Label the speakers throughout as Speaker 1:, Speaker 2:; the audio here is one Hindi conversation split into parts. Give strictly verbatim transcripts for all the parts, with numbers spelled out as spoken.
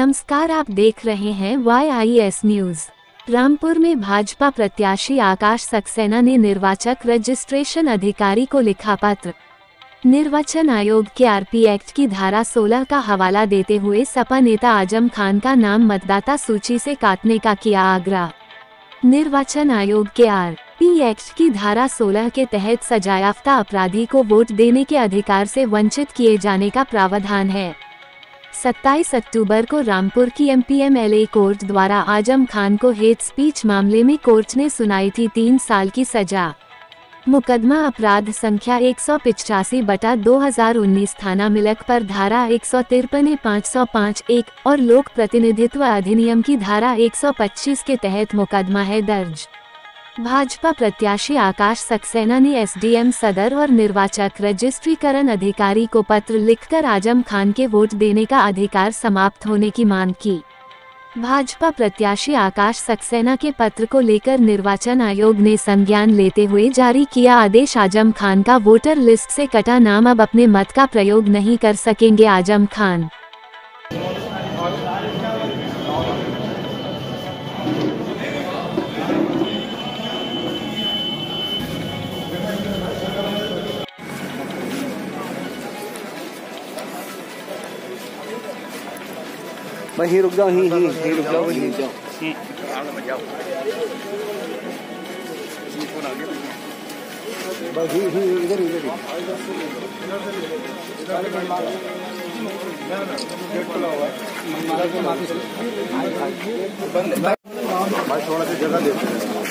Speaker 1: नमस्कार, आप देख रहे हैं Y I S news. Rampur में भाजपा प्रत्याशी आकाश सक्सेना ने निर्वाचक रजिस्ट्रेशन अधिकारी को लिखा पत्र। निर्वाचन आयोग के आर पी एक्ट की धारा सोलह का हवाला देते हुए सपा नेता आजम खान का नाम मतदाता सूची से काटने का किया आग्रह। निर्वाचन आयोग के आर पी एक्ट की धारा सोलह के तहत सजायाफ्ता अपराधी को वोट देने के अधिकार से वंचित किए जाने का प्रावधान है। सत्ताईस अक्टूबर को रामपुर की M P M L A court द्वारा आजम खान को हेट स्पीच मामले में कोर्ट ने सुनाई थी तीन साल की सजा। मुकदमा अपराध संख्या एक सौ पिचासी बटा दो हजार उन्नीस थाना मिलक पर धारा एक सौ तिरपन पाँच सौ पाँच एक और लोक प्रतिनिधित्व अधिनियम की धारा एक सौ पच्चीस के तहत मुकदमा है दर्ज। भाजपा प्रत्याशी आकाश सक्सेना ने एस डी एम सदर और निर्वाचक रजिस्ट्रीकरण अधिकारी को पत्र लिखकर आजम खान के वोट देने का अधिकार समाप्त होने की मांग की। भाजपा प्रत्याशी आकाश सक्सेना के पत्र को लेकर निर्वाचन आयोग ने संज्ञान लेते हुए जारी किया आदेश। आजम खान का वोटर लिस्ट से कटा नाम, अब अपने मत का प्रयोग नहीं कर सकेंगे आजम खान।
Speaker 2: भाई ही रुक जाओ, ही ही ही रुक जाओ, ही जाओ, ही बस ही ही इधर इधर भाई थोड़ा सी जगह दे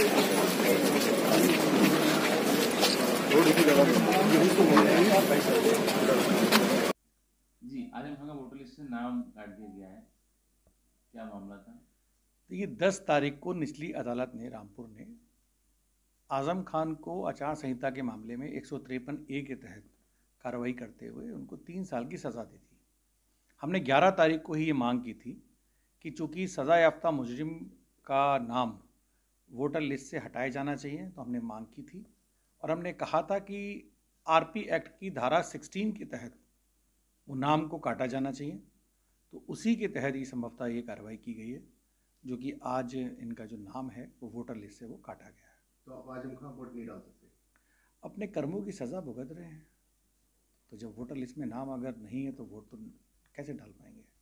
Speaker 2: थोड़ी सी जगह
Speaker 3: जी। आजम खान का वोटर लिस्ट से नाम काट दिया गया है, क्या मामला था?
Speaker 4: देखिए, दस तारीख को निचली अदालत ने रामपुर ने आजम खान को आचार संहिता के मामले में एक सौ तिरपन ए के तहत कार्रवाई करते हुए उनको तीन साल की सज़ा दी थी। हमने ग्यारह तारीख को ही ये मांग की थी कि चूंकि सज़ा याफ्ता मुजरिम का नाम वोटर लिस्ट से हटाया जाना चाहिए, तो हमने मांग की थी और हमने कहा था कि आर पी एक्ट की धारा सोलह के तहत वो नाम को काटा जाना चाहिए। तो उसी के तहत ही संभवतः ये कार्रवाई की गई है, जो कि आज इनका जो नाम है वो वोटर लिस्ट से वो काटा गया है।
Speaker 2: तो आप आजम खान वोट नहीं डाल सकते?
Speaker 4: अपने कर्मों की सज़ा भुगत रहे हैं, तो जब वोटर लिस्ट में नाम अगर नहीं है तो वोट तो कैसे डाल पाएंगे?